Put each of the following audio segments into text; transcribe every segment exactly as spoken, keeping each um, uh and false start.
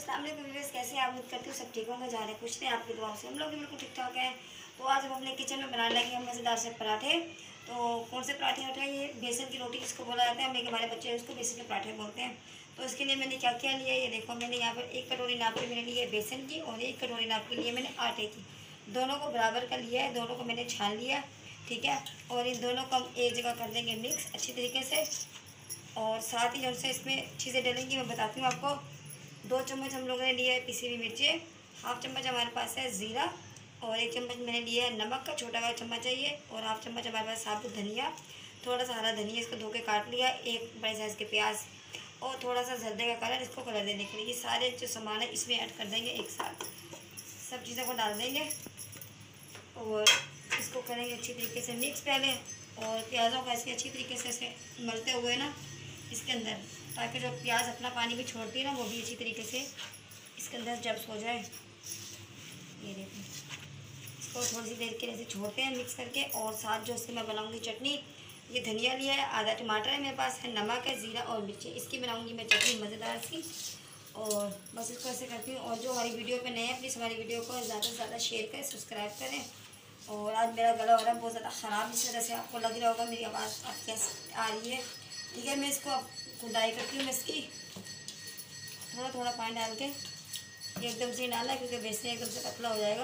अस्सलाम वालेकुम व्यूअर्स, कैसे हैं आप? उम्मीद करती हूँ सब ठीक होंगे। जा रहे कुछ नहीं, आपकी दुआओं से हम लोग भी बिल्कुल ठीक ठाक हैं। तो आज हम अपने किचन में बनाने लगे हम मज़ेदार से पराठे। तो कौन से पराठे उठाए? ये बेसन की रोटी जिसको बोला जाता है, हम एक हमारे बच्चे उसको बेसन के पराठे बोलते हैं। तो इसके लिए मैंने क्या क्या लिया, ये देखो। मैंने यहाँ पर एक कटोरी नाप के मैंने लिया है बेसन की, और एक कटोरी नाप के लिए मैंने आटे की। दोनों को बराबर का लिया है, दोनों को मैंने छान लिया, ठीक है। और इन दोनों को हम एक जगह कर देंगे मिक्स अच्छी तरीके से। और साथ ही जो से इसमें चीज़ें डलेंगी मैं बताती हूँ आपको। दो चम्मच हम लोगों ने लिया है पिसी हुई मिर्चें, हाफ चम्मच हमारे पास है ज़ीरा, और एक चम्मच मैंने लिया है नमक का छोटा वाला चम्मच है ये, और हाफ चम्मच हमारे पास साबुत धनिया, थोड़ा सा हरा धनिया इसको धो के काट लिया, एक बड़े साइज़ के प्याज, और थोड़ा सा जर्दे का कलर इसको कलर देने के लिए। ये सारे जो सामान है इसमें ऐड कर देंगे एक साथ, सब चीज़ों को डाल देंगे और इसको करेंगे अच्छी तरीके से मिक्स पहले। और प्याज़ों को ऐसे अच्छी तरीके से ऐसे मलते हुए ना इसके अंदर, ताकि जो प्याज अपना पानी भी छोड़ती है ना वो भी अच्छी तरीके से इसके अंदर जब्स हो जाए। ये देखिए, इसको थोड़ी सी देर के लिए छोड़ते हैं मिक्स करके। और साथ जो इससे मैं बनाऊंगी चटनी, ये धनिया लिया है, आधा टमाटर है मेरे पास है, नमक है, ज़ीरा और मिर्ची, इसकी बनाऊंगी मैं चटनी मज़ेदार सी। और बस इसको ऐसे करती हूँ। और जो हमारी वीडियो पे नए हैं प्लीज़ हमारी वीडियो को ज़्यादा से ज़्यादा शेयर करें, सब्सक्राइब करें। और आज मेरा गला हो रहा है बहुत ज़्यादा ख़राब, इस वजह से आपको लग रहा होगा मेरी आवाज़ आप कैसे आ रही है, ठीक है। मैं इसको अब खुदाई करती हूँ मैं इसकी, थोड़ा थोड़ा पानी डाल के, एकदम से डालना क्योंकि बेसन एकदम से पतला हो जाएगा।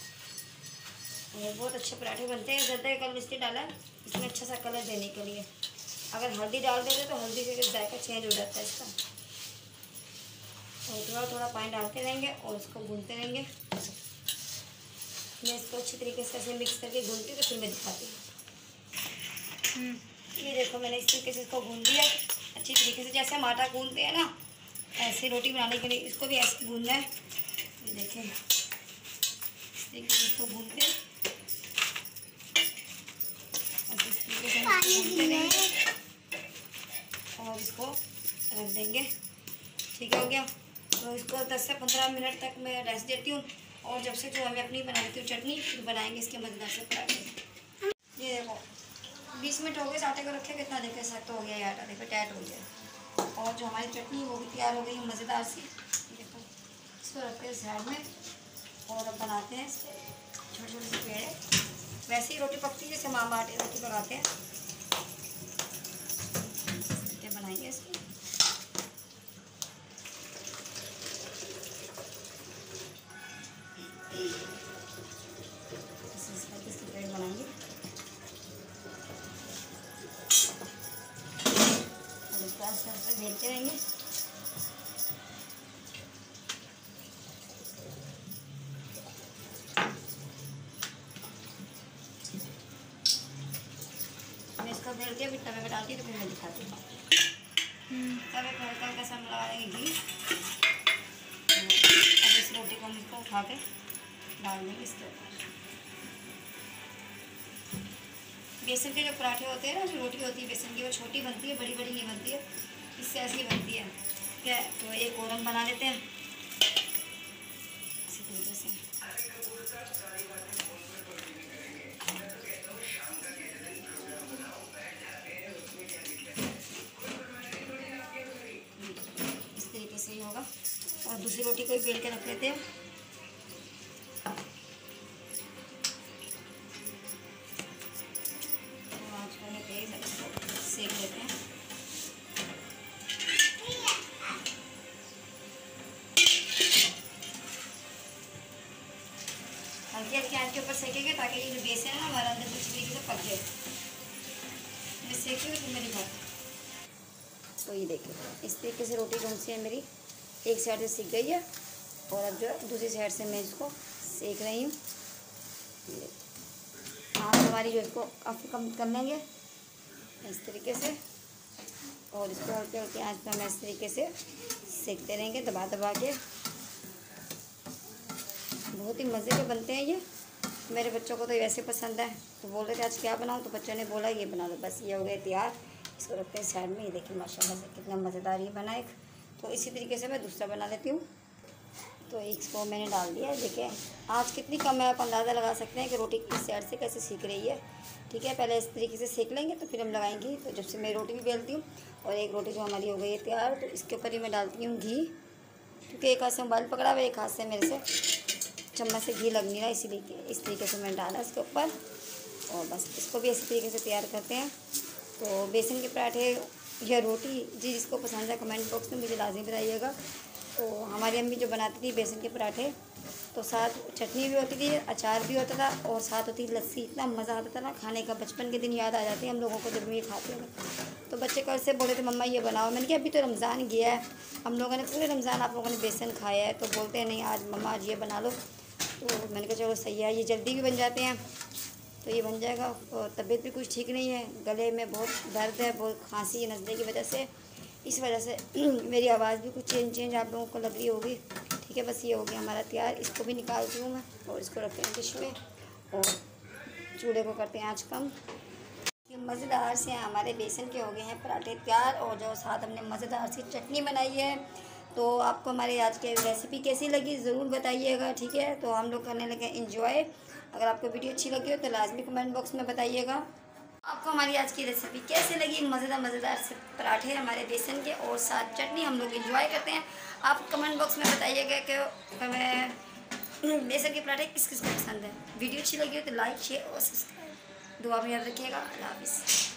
और बहुत अच्छे पराठे बनते हैं। ज़्यादा कलर इसलिए डाला है इसमें अच्छा सा कलर देने के लिए। अगर हल्दी डाल देते तो हल्दी से जायका चेंज हो जाता है इसका। और थोड़ा थोड़ा पानी डालते रहेंगे और इसको भूनते रहेंगे। मैं इसको अच्छी तरीके से ऐसे मिक्स करके भूनती हूँ तो फिर मैं दिखाती हूँ। ये देखो मैंने इस तरीके से इसको भून दिया अच्छी तरीके से, जैसे हम आटा गूंदते हैं ना ऐसे रोटी बनाने के लिए इसको भी ऐसे भूनना है। ये देखें इस तरीके से इसको भूनते हैं, इस तरीके से भूनते रहेंगे और इसको रख देंगे, ठीक हो गया। तो इसको दस से पंद्रह मिनट तक मैं रेस्ट देती हूँ। और जब से जो हमें अपनी बना लेती हूँ चटनी, फिर बनाएंगे इसके मज़ेदार से पराठे। ये देखो बीस मिनट हो गए इस आटे को रखे, कितना देखे सख्त हो गया ये आटा, देखो टाइट हो गया। और जो हमारी चटनी वो भी तैयार हो गई है मज़ेदार सी। देखो इसको रखते हैं साइड में और अब बनाते हैं इसके छोटे छोटे से पेड़े। वैसे ही रोटी पकती है जैसे मामा आटे रोटी पकाते हैं, बनाएंगे इसकी। इसके पेड़ बनाएंगे और इसको आस्ते आस्ते बेलते रहेंगे। मैं इसको बेल के फिर तवे में डालती तो फिर मैं दिखाती हूँ। तवे पर हल्का हल्का सा लगा देंगे घी। अब इस रोटी को हम इसको उठा के डाल देंगे इसके ऊपर। बेसन के जो पराठे होते हैं ना, जो रोटी होती है बेसन की, वो छोटी बनती है, बड़ी बड़ी नहीं बनती है, इससे ऐसी बनती है क्या। तो एक और हम बना लेते हैं इसी तरीके से। इस तरीके से ही होगा। और दूसरी रोटी को बेल के रख लेते हैं। सेक लेते हैं। हल्की हल्की आंच के ऊपर सेकेंगे ताकि ये जो बेसन है ना हमारा अंदर कुछ तरीके से पक जाए। मैं सेकी हुई तो मेरी बात। तो ये देखिए इस तरीके से रोटी कौन सी है मेरी, एक साइड से सीख गई है और अब जो है दूसरी साइड से मैं इसको सेक रही हूँ। आँच हमारी जो इसको काफ़ी कम कर लेंगे इस तरीके से, और इसको हल्के हल्के आंच पर मैं इस तरीके से सेकते रहेंगे दबा दबा के। बहुत ही मज़े के बनते हैं ये। मेरे बच्चों को तो वैसे पसंद है, तो बोल रहे थे आज क्या बनाऊँ, तो बच्चों ने बोला ये बना लो। बस ये हो गए तैयार, इसको रखते हैं साइड में। ये देखिए माशाल्लाह से कितना मज़ेदार ये बना एक। तो इसी तरीके से मैं दूसरा बना लेती हूँ। तो इसको मैंने डाल दिया है। देखिए आँच कितनी कम है, आप अंदाज़ा लगा सकते हैं कि रोटी किस साइड से कैसे सीख रही है, ठीक है। पहले इस तरीके से सेक लेंगे तो फिर हम लगाएंगे। तो जब से मैं रोटी भी बेलती हूँ और एक रोटी जो हमारी हो गई है तैयार, तो इसके ऊपर ही मैं डालती हूँ घी, क्योंकि एक हाथ से मोबाइल पकड़ा हुआ, एक हाथ से मेरे से चम्मच से घी लग नहीं रहा, इसीलिए इस तरीके से मैंने डाला इसके ऊपर। और बस इसको भी इसी तरीके से तैयार करते हैं। तो बेसन के पराठे या रोटी जी जिसको पसंद है कमेंट बॉक्स में मुझे लाजमी बताइएगा। तो हमारी अम्मी जो बनाती थी बेसन के पराठे, तो साथ चटनी भी होती थी, अचार भी होता था, और साथ होती लस्सी। इतना मज़ा आता था ना खाने का, बचपन के दिन याद आ जाते हैं हम लोगों को जब भी ये खाते हैं। तो बच्चे कल से बोले थे मम्मा ये बनाओ। मैंने कहा अभी तो रमज़ान गया है, हम लोगों ने पूरे रमज़ान आप लोगों ने बेसन खाया है, तो बोलते हैं नहीं आज मम्मा आज ये बना लो। तो मैंने कहा चलो सही है, ये जल्दी भी बन जाते हैं, तो ये बन जाएगा। और तबीयत भी कुछ ठीक नहीं है, गले में बहुत दर्द है, बहुत खांसी नज़ले की वजह से, इस वजह से मेरी आवाज़ भी कुछ चेंज चेंज आप लोगों को लग रही होगी। ठीक है, बस ये हो गया हमारा तैयार। इसको भी निकालती हूँ मैं और इसको रखते हैं डिश में और चूल्हे को करते हैं आँच कम। ये मज़ेदार से हमारे बेसन के हो गए हैं पराठे तैयार, और जो साथ हमने मज़ेदार सी चटनी बनाई है। तो आपको हमारी आज की रेसिपी कैसी लगी ज़रूर बताइएगा। ठीक है, तो हम लोग करने लगे इंजॉय। अगर आपको वीडियो अच्छी लगी हो तो लाजमी कमेंट बॉक्स में बताइएगा आपको हमारी आज की रेसिपी कैसे लगी। मज़ेदार मज़ेदार से पराठे हमारे बेसन के और साथ चटनी हम लोग इंजॉय करते हैं। आप कमेंट बॉक्स में बताइएगा कि हमें बेसन के पराठे किस किस को पसंद है। वीडियो अच्छी लगी हो तो लाइक शेयर और सब्सक्राइब दुआ में याद रखिएगा। अल्लाह हाफिज़।